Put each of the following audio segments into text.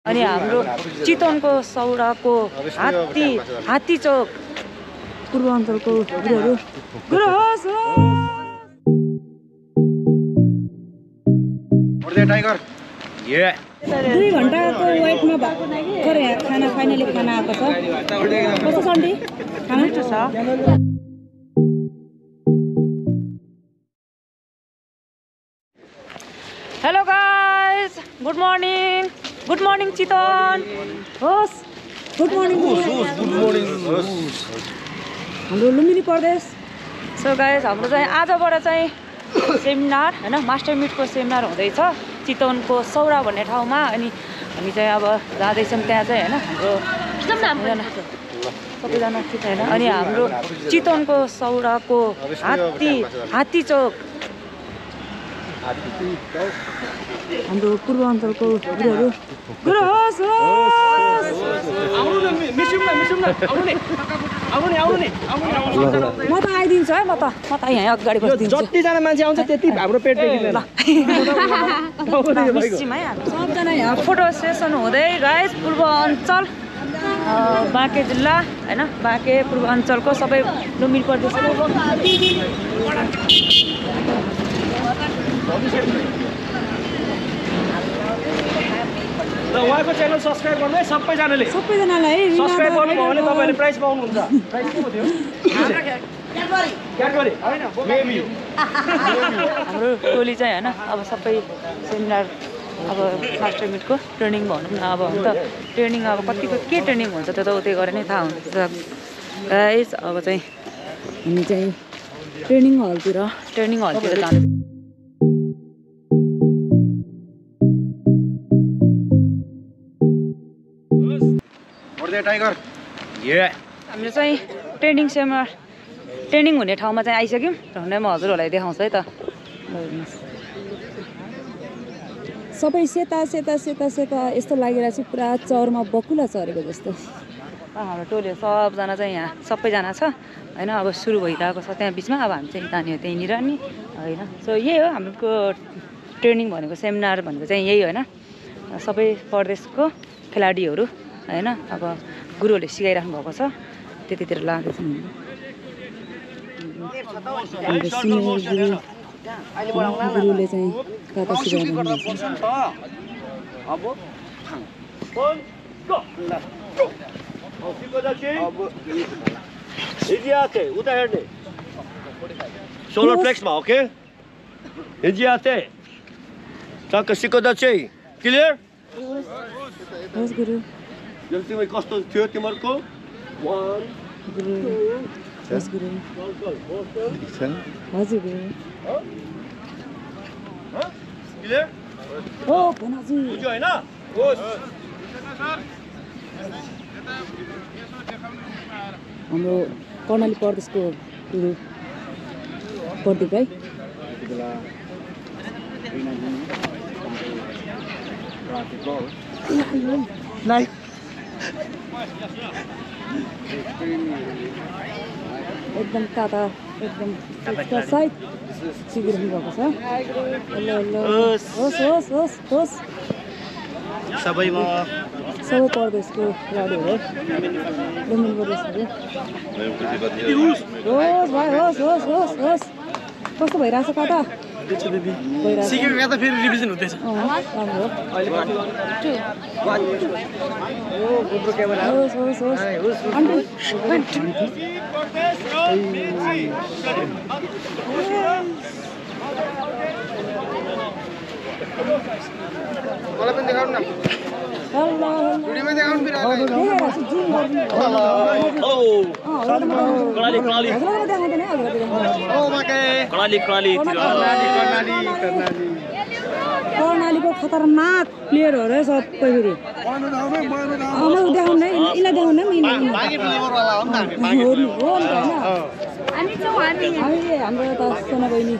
अनि हाम्रो चितवनको सौराको हात्ती चौक पूर्वाञ्चलको गुरुहरू गुरु होस्। 2 घण्टाको वेटमा भर्खर यहाँ खाना फाइनली खाना आएको छ। कस्तो छ आन्टी खाना? छ। Hello guys, good morning Chitwan होस्। गुड मर्निङ हाम्रो लुम्बिनी प्रदेश। सो गाइस, हाम्रो चाहिँ आजबाट चाहिँ सेमिनार हैन, मास्टर मिटको सेमिनार हुँदैछ चितवनको सौरा भन्ने ठाउँमा। अनि हामी चाहिँ अब जाँदैछौँ त्यहाँ चाहिँ हैन, हाम्रो सबैजना ठिक हैन। अनि हाम्रो चितवनको सौराको हात्ती चौक हाम्रो पूर्वाञ्चलको गुरुहरू गुरु होस्। म त आइदिन्छु है, म त यहाँ अगाडि बस्दिन्छु। जतिजना मान्छे आउँछ त्यति हाम्रो पेट पेकिन्छ। सबजना यहाँ फोटो सेसन हुँदै गाइस पूर्वाञ्चल बाँके जिल्ला हैन, बाँके पूर्वाञ्चलको सबै लुम्बिनी प्रदेश। र उहाँको च्यानल सब्स्क्राइब गर्नु है सबैजनालाई। सबैजनालाई सब्स्क्राइब गर्नुभयो भने तपाईँले प्राइज पाउनुहुन्छ। प्राइज के थियो? क्याडबरी हैन, बेबी। हाम्रो टोली चाहिँ हैन अब सबै सेमिनार अब मास्टर मिटको ट्रेनिङ भनौँ न। अब त ट्रेनिङ अब कतिको के ट्रेनिङ हुन्छ त्यो त उतै गरे नै थाहा हुन्छ गाइस। अब चाहिँ हामी चाहिँ ट्रेनिङ हलतिर जानु। हाम्रो चाहिँ ट्रेनिङ हुने ठाउँमा चाहिँ आइसक्यौँ र हुँदै म हजुरहरूलाई देखाउँछु है त। सबै सेता यस्तो लागिरहेको छ पुरा चरमा बकुला चरेको जस्तो। हाम्रो टोली सबजना चाहिँ यहाँ सबैजना छ होइन। अब सुरु भइरहेको छ त्यहाँ बिचमा। अब हामी चाहिँ त्यहीँनिर नि होइन। सो यही हो हाम्रो ट्रेनिङ भनेको, सेमिनार भनेको चाहिँ यही होइन। सबै प्रदेशको खेलाडीहरू होइन, अब गुरुहरूले सिकाइराख्नु भएको छ त्यतितिर लाँदैछ। गुरुले चाहिँ कता सिकाइराख्नु सोलर फ्लेक्समा ओके हिजियाते टक्क सिकाउँदा चाहिँ क्लियर होस् गुरु। तिमी कस्तो थियो तिमीहरूको? 1 2 हजुर गुरु। क्लियर हो भनाजी बुझ्यो हैन? होस्। हाम्रो कर्णाली प्रदेशको गुरु प्रदीप है। एकदम ताता एकदम साइड सिकिरहनु भएको छ। होस् सबै प्रदेशको खेलाडीहरू लुम्बिनी प्रदेशहरू होस् भाइ होस्। कस्तो भइरहेछ कता? सिकेको त फेरि रिभिजन हुँदैछ। मलाई पनि देखाउनु न। भिडियोमा देखाउनु फेरि। कर्णालीको खतरनाक प्लेयर हो र सबै फेरि। देखाउनु यिनीलाई देखाउनु हाम्रो त सोना बहिनी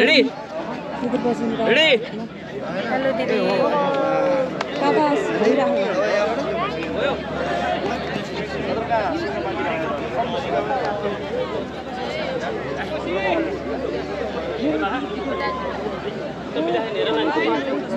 हेलो दिदी काका भइराख्नु।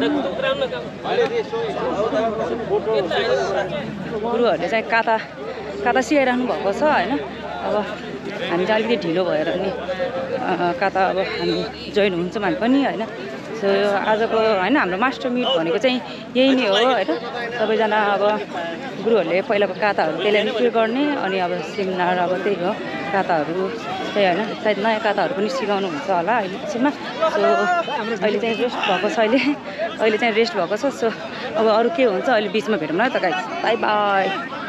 गुरुहरूले चाहिँ काता सिकाइराख्नु भएको छ होइन। अब हामी चाहिँ अलिकति ढिलो भएर पनि काता अब हामी जोइन हुन्छौँ हामी पनि होइन। सो आजको होइन हाम्रो मास्टर मिट भनेको चाहिँ यही नै हो होइन। सबैजना अब गुरुहरूले पहिलाको काताहरू त्यसलाई के गर्ने अनि अब सेमिनार अब त्यही हो काताहरू चाहिँ होइन। सायद नयाँ काताहरू पनि सिकाउनु हुन्छ होला अहिले पछिमा। सो अहिले चाहिँ रेस्ट भएको छ अहिले चाहिँ रेस्ट भएको छ। सो अब अरू के हुन्छ अहिले बिचमा भेटौँ न त गाइस। By by.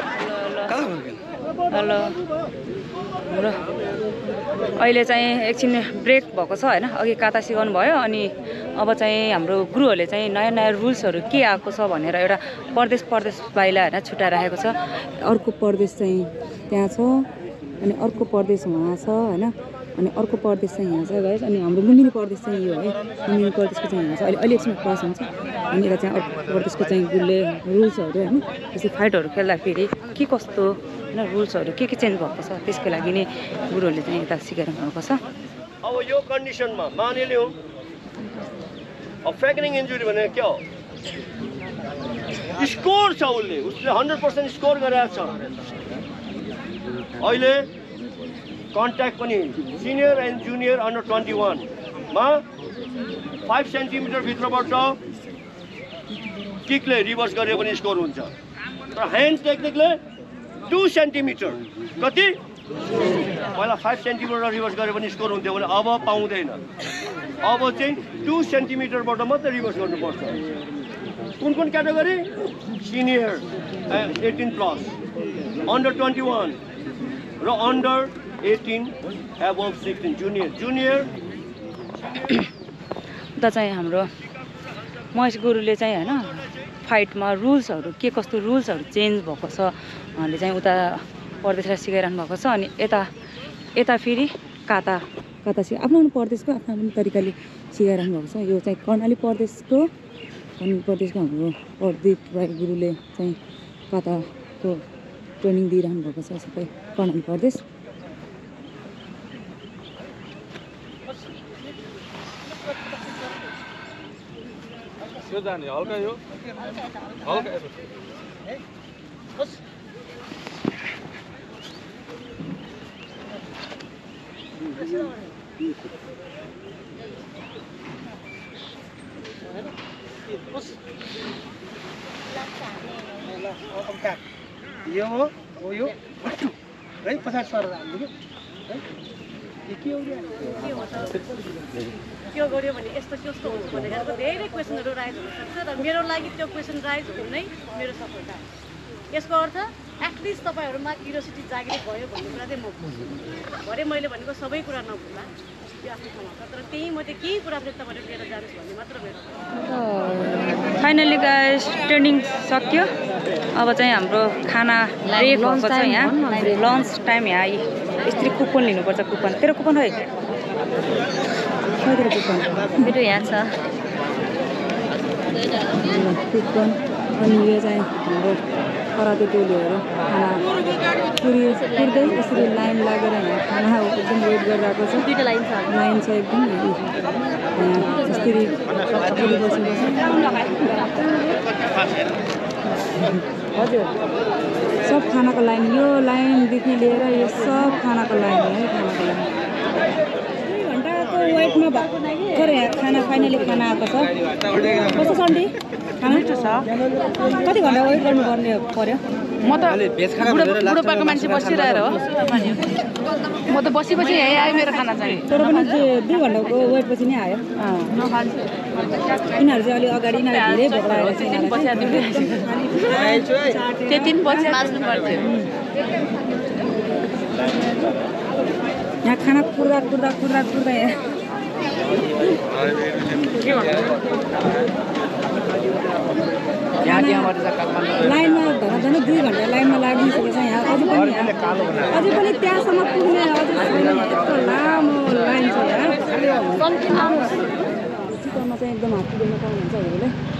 हेलो र अहिले चाहिँ एकछिन ब्रेक भएको छ होइन। अघि काता सिकाउनु भयो अनि अब चाहिँ हाम्रो गुरुहरूले चाहिँ नयाँ नयाँ रुल्सहरू के आएको छ भनेर एउटा प्रदेश पाइला होइन छुट्याइराखेको छ। अर्को प्रदेश चाहिँ त्यहाँ छ अनि अर्को प्रदेश वहाँ छ होइन। अनि अर्को प्रदेश चाहिँ यहाँ छ गाइस। अनि हाम्रो लुम्बिनी प्रदेश चाहिँ यो है। लुम्बिनी प्रदेशको चाहिँ यहाँ छ। अहिले एकछिन क्लास हुन्छ अनि यता चाहिँ अर्को प्रदेशको चाहिँ गुरुले रुल्सहरू होइन जस्तै फाइटहरू खेल्दाखेरि के कस्तो होइन रुल्सहरू के चेन्ज भएको छ त्यसको लागि नै गुरुहरूले चाहिँ यता सिकाइरहनु भएको छ। अब यो कन्डिसनमा मानिलिउँ अब फ्र्याक्चरिङ इन्जुरी भनेको के हो? स्कोर छ उसले 100% स्कोर गरेको छ। अहिले कन्ट्याक्ट पनि सिनियर एन्ड जुनियर अन्डर 21 मा 5 सेन्टिमिटर भित्रबाट किकले रिभर्स गरे पनि स्कोर हुन्छ। तर ह्यान्ड टेक्निकले 2 सेन्टिमिटर कति पहिला 5 सेन्टिमिटर रिभर्स गरे पनि स्कोर हुन्थ्यो भने अब पाउँदैन। अब चाहिँ 2 सेन्टिमिटरबाट मात्रै रिभर्स गर्नुपर्छ। कुन क्याटेगोरी? सिनियर 18+ अन्डर 21 र अन्डर 18 एबभ 16 जुनियर उता चाहिँ हाम्रो महेश गुरुले चाहिँ होइन फाइटमा रुल्सहरू के कस्तो रुल्सहरू चेन्ज भएको छ उहाँले चाहिँ उता प्रदेशलाई सिकाइरहनु भएको छ। अनि यता फेरि काता आफ्नो प्रदेशको आफ्नो तरिकाले सिकाइरहनु भएको छ। यो चाहिँ कर्णाली प्रदेशको हाम्रो प्रदीप राई गुरुले चाहिँ काताको ट्रेनिङ दिइरहनु भएको छ सबै कर्णाली प्रदेश। हल्का यो हल्का यो हो यो है 50 सर हामीले है त्यो गर्यो भने यस्तो कस्तो हुन्छ भनेर धेरै क्वेसनहरू राइज हुनसक्छ र मेरो लागि त्यो क्वेसन राइज हुनै मेरो सफलता हो। यसको अर्थ एटलिस्ट तपाईँहरूमा क्युरियोसिटी जागृत भयो भन्ने कुरा चाहिँ म बुझ्छु। भरे मैले भनेको सबै कुरा नभुल्ला त्यो आफ्नो ठाउँमा छ। तर त्यही मध्ये केही कुरा चाहिँ तपाईँहरू लिएर जानुहोस् भन्ने मात्र मेरो फाइनली गाइस ट्रेनिङ सक्यो। अब चाहिँ हाम्रो खाना ब्रेक भएको छ यहाँ लन्च टाइम। यहाँ यसरी कुपन लिनुपर्छ। कुपन तेरो कुपन है तेरो कुपन मेरो यहाँ छ कुपन। अनि यो चाहिँ हाम्रो कराते टोलीहरू खाना पुर्दै यसरी लाइन लागेर यहाँ खाना एकदम वेट गरिरहेको छ। दुईवटा लाइन छ एकदम यसरी हजुर सब खानाको लाइन यो लाइनदेखि लिएर यो सब खानाको लाइन है खानाको लाइन 2 घन्टाको वेटमा भएको यहाँ खाना फाइनली खाना आएको छ। कस्तो सन्डे खाना छ कति घन्टा वेट गर्नुपर्ने पर्यो? म त बुढोपाको मान्छे बसिरहेर हो। म त बसी यहीँ आयो मेरो खाना चाहिँ। तर पनि 2 घन्टाको वेट पछि नै आयो। यिनीहरू चाहिँ अलिक अगाडि धेरै भोक लागेको यहाँ खाना कुर्दा लाइनमा धराधरा 2 घन्टा लाइनमा लागिसकेको छ। यहाँ अझै पनि त्यहाँसम्म पुग्ने यत्रो लामो लाइन छ यहाँ। चिकनमा चाहिँ एकदम हात पुग्न पाउनुहुन्छ हजुरले।